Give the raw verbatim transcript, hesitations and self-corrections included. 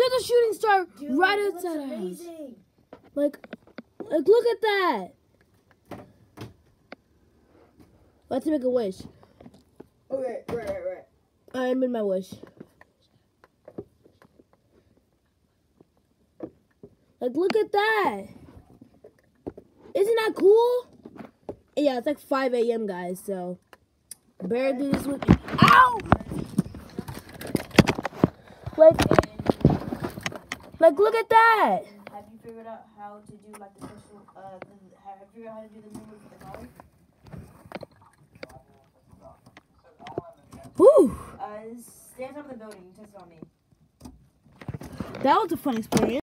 There's a shooting star Dude, right outside our house. amazing. Like, like, look at that. Let's make a wish. Okay, right, right, right. I made my wish. Like, look at that. Isn't that cool? Yeah, it's like five A M guys, so better do this with me. Ow! Like, like, look at that. Have you figured out how to do like the special, uh, the, have you figured out how to do the move with the car? Whew. Uh, stay on top of the building, test it on me. That was a fun experience.